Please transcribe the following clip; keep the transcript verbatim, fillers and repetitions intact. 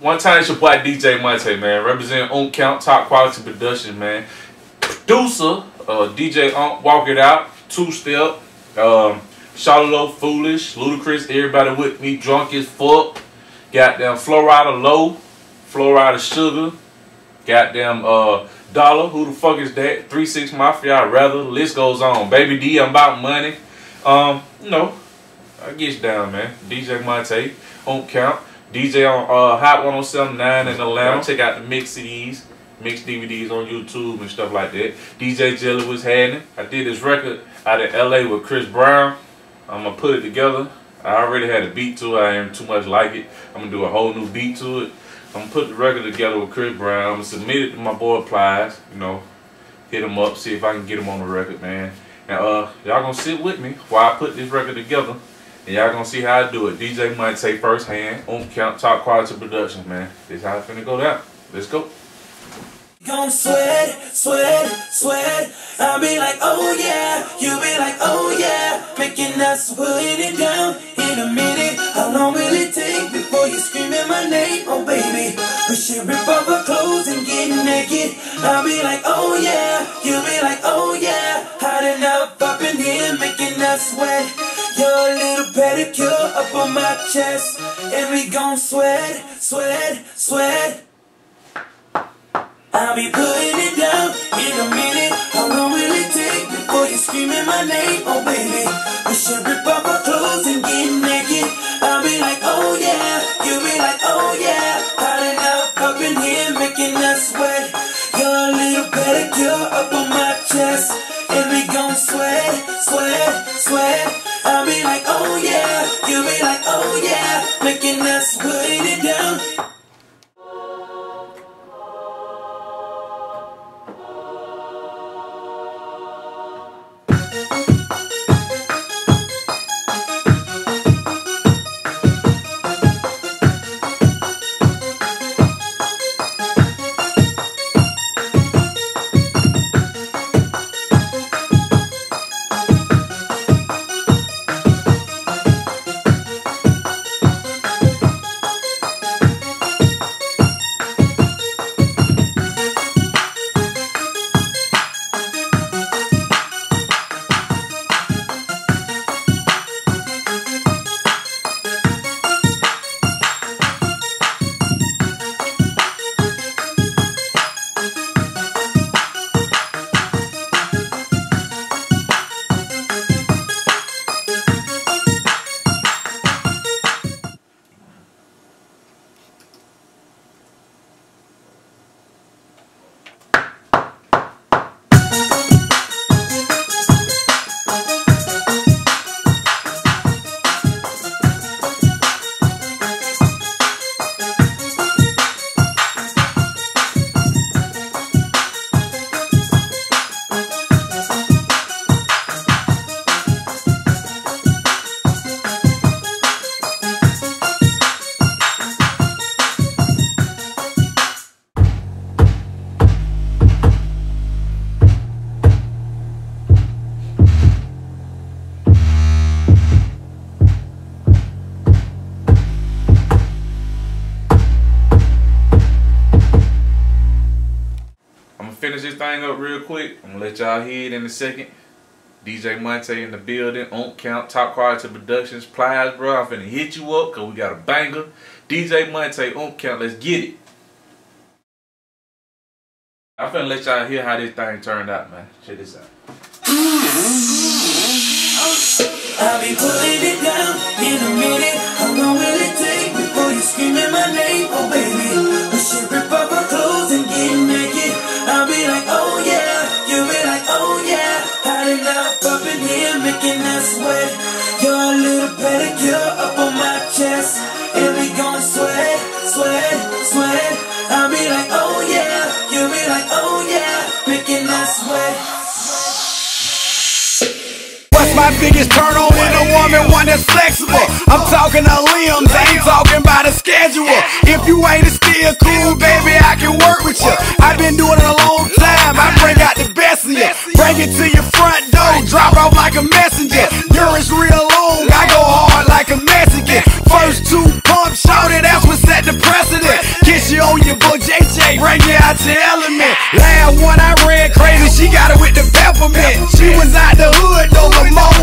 One time it's your boy D J Monte, man. Representing On Count, Top Quality Production, man. Producer, uh, D J Onk, Walk It Out, Two Step, um, Charlotte Foolish, Ludacris, everybody with me, Drunk as Fuck. Goddamn Florida Low, Florida Sugar. Goddamn uh, Dollar, who the fuck is that? three six Mafia, I'd rather. The list goes on. Baby D, I'm about money. Um, you know, I get you down, man. D J Monte, On Count. D J on uh, Hot one oh seven point nine in Atlanta. Check out the mix C Ds, mix D V Ds on YouTube and stuff like that. D J Jelly was happening. I did this record out of L A with Chris Brown. I'm gonna put it together. I already had a beat to it. I ain't too much like it. I'm gonna do a whole new beat to it. I'm gonna put the record together with Chris Brown. I'm gonna submit it to my boy Plies. You know, hit him up, see if I can get him on the record, man. And uh, y'all gonna sit with me while I put this record together. And y'all gonna see how I do it. D J Monte first hand, On Count, Top Quality Production, man. This is how it's finna go down. Let's go. Gon' sweat, sweat, sweat. I'll be like, oh yeah. You be like, oh yeah. Making us put it down in a minute. How long will it take before you screaming my name? Oh baby, we should rip off our clothes and get naked. I'll be like, oh yeah. You be like, oh yeah. Hot enough up in here, making us sweat. Your little pedicure up on my chest. And we gon' sweat, sweat, sweat. I'll be putting it down in a minute. How long will it take before you screaming my name? Oh baby, we should rip off our clothes and get naked. I'll be like, oh yeah. You be like, oh yeah. Hot enough up in here, making us sweat. Your little pedicure up on my chest. And we gon' sweat, sweat, sweat. I'll be like, oh yeah. You be like, oh yeah. Making us put it down. Finish this thing up real quick. I'm gonna let y'all hear it in a second. D J Monte in the building, On Count, Top Quality Productions, Plies, bro. I'm finna hit you up cause we got a banger. D J Monte, On Count, let's get it. I'm finna let y'all hear how this thing turned out, man. Check this out. I'll be putting it down in a minute. How long will it take before you screaming my name? Oh baby, we should rip off our clothes and get naked. I'll be like, oh yeah. You be like, oh yeah. Hot enough up in here, making us sweat. Your little pedicure up on my chest. And we gon' sweat, sweat, sweat. I'll be like, oh yeah. You be like, oh yeah. Making us sweat. What's my biggest turn on in a woman? One that's flexible. I'm talking her limbs, I ain't talking about a schedule. If you ain't still cool, baby, I can work with you. I've been doing it a long time, I bring out the best in you. Bring it to your front door, drop off like a messenger. Yours real long, I go hard like a Mexican. First two pumps, shorty, that's what set the precedent. for J J, bring you out to Element. Last one I ran crazy, she got it with the peppermint. She was out the hood, though, Lamar